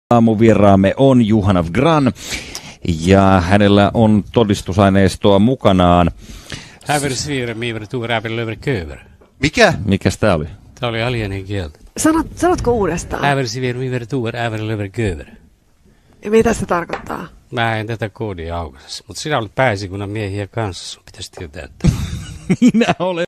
Aamuvieraamme on Johanna Gran ja hänellä on todistusaineistoa mukanaan. Mikä? Mikäs tää oli? Tämä oli alienin kieltä. Sanotko uudestaan? Ja mitä se tarkoittaa? Mä en tätä koodia aukaise, mutta sinä olet pääesikunnan miehiä kanssa, sun pitäisi tietää. Minä olen